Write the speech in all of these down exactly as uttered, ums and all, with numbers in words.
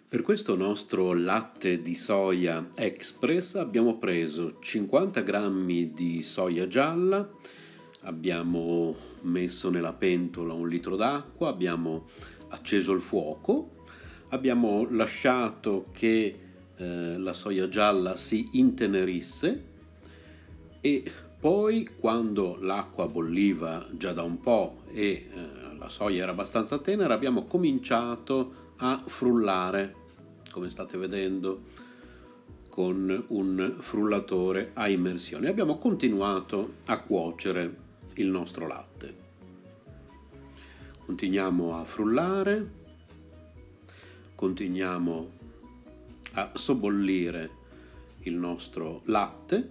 Per questo nostro latte di soia express abbiamo preso cinquanta grammi di soia gialla, abbiamo messo nella pentola un litro d'acqua, abbiamo acceso il fuoco, abbiamo lasciato che eh, la soia gialla si intenerisse e poi, quando l'acqua bolliva già da un po' e eh, la soia era abbastanza tenera, abbiamo cominciato a frullare, come state vedendo, con un frullatore a immersione. Abbiamo continuato a cuocere il nostro latte. Continuiamo a frullare, continuiamo a sobbollire il nostro latte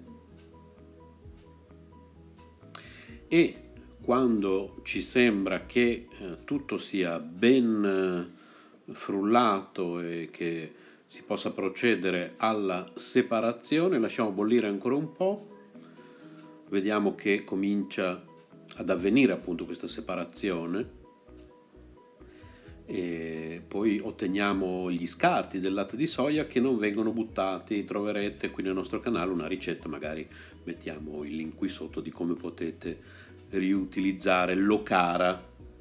e quando ci sembra che eh, tutto sia ben eh, frullato e che si possa procedere alla separazione, lasciamo bollire ancora un po', vediamo che comincia ad avvenire appunto questa separazione e poi otteniamo gli scarti del latte di soia che non vengono buttati. Troverete qui nel nostro canale una ricetta, magari mettiamo il link qui sotto, di come potete riutilizzare l'ocara.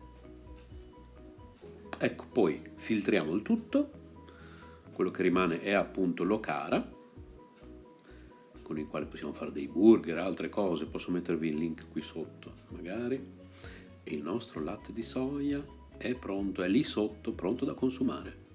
Ecco, poi filtriamo il tutto, quello che rimane è appunto l'ocara, con il quale possiamo fare dei burger, altre cose, posso mettervi il link qui sotto magari, e il nostro latte di soia è pronto, è lì sotto, pronto da consumare.